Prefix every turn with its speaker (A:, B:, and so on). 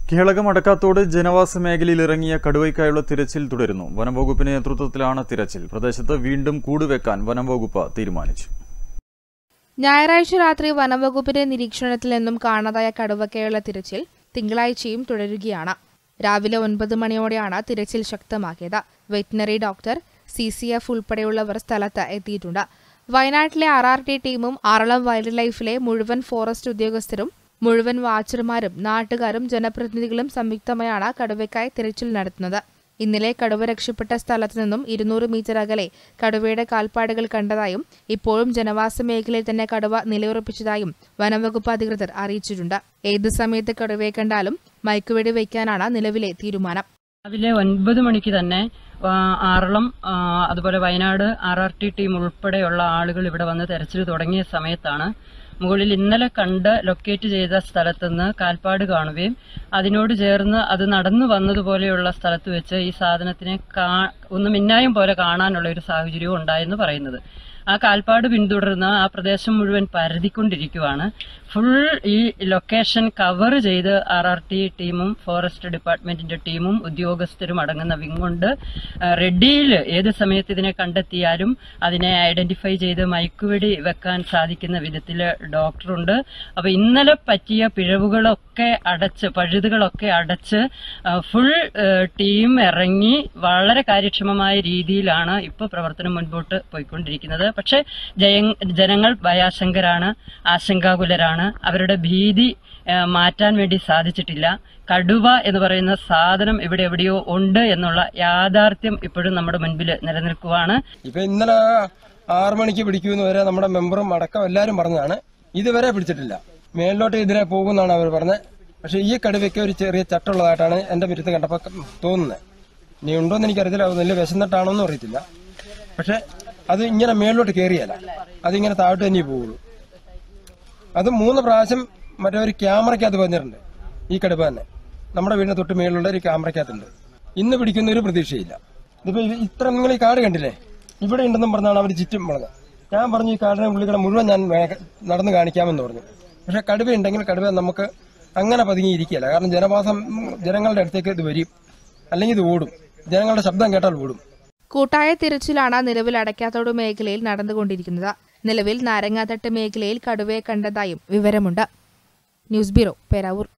A: കേളകം അടക്കാത്തോട് ജനവാസ മേഖലയിൽ ഇറങ്ങിയ കടുവയ്ക്കായുള്ള തിരച്ചിൽ തുടരുന്നു. വനംവകുപ്പിന്റെ നേതൃത്വത്തിലാണ് തിരച്ചിൽ. പ്രദേശത്ത് വീണ്ടും കൂടുവെക്കാൻ വനംവകുപ്പ് തീരുമാനിച്ചു.
B: ഞായറാഴ്ച രാത്രി വനംവകുപ്പിന്റെ നിരീക്ഷണത്തിൽ നിന്നും കാണാതായ കടുവയ്ക്കായുള്ള തിരച്ചിൽ തിങ്കളാഴ്ചയും തുടരുകയാണ്. രാവിലെ 9 മണിയോടെയാണ് തിരച്ചിൽ ശക്തമാക്കിയത്. വെറ്റിനറി ഡോക്ടർ, CCF ഉൾപ്പെടെയുള്ളവർ സ്ഥലത്ത് എത്തിയിട്ടുണ്ട്. വയനാട്ടിലെ RRT ടീമും ആറളം വൈൽഡ് ലൈഫിലെ മുഴുവൻ ഫോറസ്റ്റ് ഉദ്യോഗസ്ഥരും മുഴുവൻ വാച്ചർമാരും നാട്ടുകാരും ജനപ്രതിനിധികളും സംയുക്തമായാണ് കടുവയ്ക്കായി തിരച്ചിൽ നടത്തുന്നത്. ഇന്നലെ കടുവ രക്ഷപ്പെട്ട സ്ഥലത്തു നിന്നും 200 മീറ്റർ അകലെ കടുവയുടെ കാൽപ്പാടുകൾ കണ്ടതായും ഇപ്പോഴും ജനവാസ മേഖലയിൽ തന്നെ കടുവ നിലയുറപ്പിച്ചതായും വനംവകുപ്പ് അധികൃതർ അറിയിച്ചിട്ടുണ്ട്. ഏത് സമയത്ത് കടുവയെ കണ്ടാലും മയക്കുവെടി വയ്ക്കാനാണ് നിലവിലെ തീരുമാനം.
C: രാവിലെ 9 മണിക്ക് തന്നെ ആറളം അതുപോലെ വയനാട് RRT ടീം ഉൾപ്പെടെയുള്ള ആളുകൾ ഇവിടെ വന്ന് തെരച്ചിൽ തുടങ്ങിയ സമയത്താണ് മുകളിൽ ഇന്നലെ കണ്ട് ലൊക്കേറ്റ് ചെയ്ത സ്ഥലത്തുനിന്ന് കാൽപ്പാട് കാണുകയും അതിനോട് ചേർന്ന് അത് നടന്നു വന്നതുപോലെയുള്ള സ്ഥലത്ത് വെച്ച് ഈ സാധനത്തിനെ ഒന്ന് മിന്നായം പോലെ കാണാനുള്ള ഒരു സാഹചര്യവും ഉണ്ടായെന്ന് പറയുന്നത്. ആ കാൽപ്പാട് പിന്തുടർന്ന് ആ പ്രദേശം മുഴുവൻ പരതിക്കൊണ്ടിരിക്കുകയാണ്. ഫുൾ ഈ ലൊക്കേഷൻ കവർ ചെയ്ത് RRT ടീമും ഫോറസ്റ്റ് ഡിപ്പാർട്ട്മെന്റിന്റെ ടീമും ഉദ്യോഗസ്ഥരും അടങ്ങുന്ന വിങ് കൊണ്ട് റെഡിയിൽ ഏത് സമയത്ത് ഇതിനെ കണ്ടെത്തിയാലും അതിനെ ഐഡന്റിഫൈ ചെയ്ത് മയക്കുവെടി വെക്കാൻ സാധിക്കുന്ന വിധത്തിൽ ഡോക്ടറുണ്ട്. അപ്പൊ ഇന്നലെ പറ്റിയ പിഴവുകളൊക്കെ അടച്ച് പഴുതുകളൊക്കെ അടച്ച് ഫുൾ ടീം ഇറങ്ങി വളരെ കാര്യക്ഷമമായ രീതിയിലാണ് ഇപ്പോൾ പ്രവർത്തനം മുൻപോട്ട് പോയിക്കൊണ്ടിരിക്കുന്നത്. പക്ഷെ ജനങ്ങൾ ഭയാശങ്കരാണ്, ആശങ്കാകുലരാണ്. അവരുടെ ഭീതി മാറ്റാൻ വേണ്ടി സാധിച്ചിട്ടില്ല. കടുവ എന്ന് പറയുന്ന സാധനം ഇവിടെ എവിടെയോ ഉണ്ട് എന്നുള്ള യാഥാർത്ഥ്യം ഇപ്പോഴും നമ്മുടെ മുൻപിൽ നിലനിൽക്കുവാണ്.
D: ഇപ്പൊ ഇന്നലെ 6 മണിക്ക് പിടിക്കുമെന്ന് വരെ നമ്മുടെ മെമ്പറും അടക്കം എല്ലാവരും പറഞ്ഞതാണ്. ഇതുവരെ പിടിച്ചിട്ടില്ല. മേളിലോട്ട് ഇതിനെ പോകുമെന്നാണ് അവർ പറഞ്ഞത്. പക്ഷെ ഈ കടുവയ്ക്ക് ഒരു ചെറിയ ചട്ടുള്ളതായിട്ടാണ് എന്റെ മുറ്റത്ത് കണ്ടപ്പോൾ തോന്നുന്നത്. ഇനി ഉണ്ടോന്ന് എനിക്കറിയത്തില്ല. അത് വലിയ വിശന്നിട്ടാണോന്നും അറിയത്തില്ല. പക്ഷെ അത് ഇങ്ങനെ മേളിലോട്ട് കയറിയല്ല, അതിങ്ങനെ താഴോട്ട് തന്നെ പോവുള്ളൂ. അത് 3 പ്രാവശ്യം മറ്റേ ഒരു ക്യാമറയ്ക്കകത്ത് വന്നിട്ടുണ്ട്. ഈ കടുവ തന്നെ നമ്മുടെ വീടിന് തൊട്ട് മേളിലുള്ള ഒരു ക്യാമറയ്ക്കകത്തുണ്ട്. ഇന്ന് പിടിക്കുന്ന ഒരു പ്രതീക്ഷയില്ല. ഇതിപ്പോ ഇത്ര നിങ്ങൾ ഈ കാട് കണ്ടില്ലേ, ഇവിടെ ഉണ്ടെന്നും പറഞ്ഞാണ് അവർ ചുറ്റും പറഞ്ഞത്. ഞാൻ പറഞ്ഞു ഈ കാടിനെ ഉള്ളിക്കട മുഴുവൻ ഞാൻ നടന്നു കാണിക്കാമെന്ന് പറഞ്ഞു. പക്ഷെ കടുവ ഉണ്ടെങ്കിൽ കടുവ നമുക്ക് അങ്ങനെ പതുങ്ങിയിരിക്കുകയല്ല. കാരണം ജനങ്ങളുടെ അടുത്തേക്ക് ഇത് വരും, അല്ലെങ്കിൽ ഇത് ഓടും. ജനങ്ങളുടെ ശബ്ദം കേട്ടാൽ ഓടും.
B: കൂട്ടായ തിരച്ചിലാണ് നിലവിൽ അടക്കാത്തോട് മേഖലയിൽ നടന്നുകൊണ്ടിരിക്കുന്നത്. നിലവിൽ നാരങ്ങാത്തട്ട് മേഖലയിൽ കടുവയെ കണ്ടതായും വിവരമുണ്ട്. News bureau, Peravoor.